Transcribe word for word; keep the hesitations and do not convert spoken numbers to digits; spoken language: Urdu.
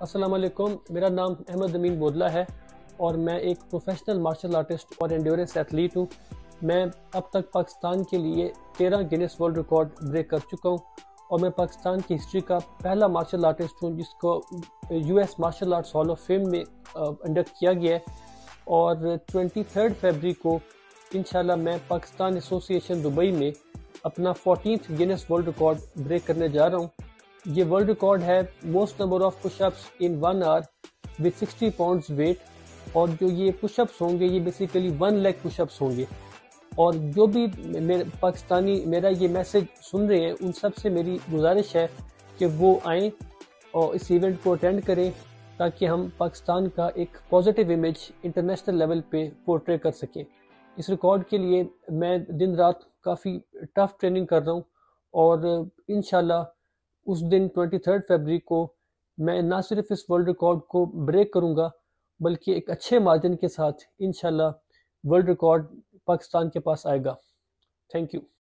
السلام علیکم، میرا نام احمد امین بودلہ ہے اور میں ایک پروفیشنل مارشل آرٹسٹ اور انڈیورنس ایتھلیٹ ہوں۔ میں اب تک پاکستان کے لیے تیرہ گینیس ورلڈ ریکارڈ بریک کر چکا ہوں اور میں پاکستان کی ہسٹری کا پہلا مارشل آرٹسٹ ہوں جس کو U S martial arts hall of fame میں انڈکٹ کیا گیا ہے، اور ٹوئنٹی تھرڈ فیبری کو انشاءاللہ میں پاکستان ایسوسی ایشن دبئی میں اپنا fourteenth Guinness world record break کرنے جا رہا ہوں۔ یہ ورلڈ ریکارڈ ہے most number of push ups in one hour with sixty pounds weight, اور جو یہ پش اپس ہوں گے یہ basically one leg push ups ہوں گے۔ اور جو بھی میرے پاکستانی میرا یہ میسج سن رہے ہیں ان سب سے میری گزارش ہے کہ وہ آئیں اور اس ایونٹ کو اٹینڈ کریں تاکہ ہم پاکستان کا ایک پازیٹیو امیج انٹرنیشنل لیول پہ پورٹرے کر سکیں۔ اس ریکارڈ کے لیے میں دن رات کافی ٹف ٹریننگ کر رہا ہوں، اور انشاءاللہ اس دن ٹوئنٹی تھرڈ فیبری کو میں نہ صرف اس ورلڈ ریکارڈ کو بریک کروں گا بلکہ ایک اچھے مارجن کے ساتھ انشاءاللہ ورلڈ ریکارڈ پاکستان کے پاس آئے گا۔ Thank you.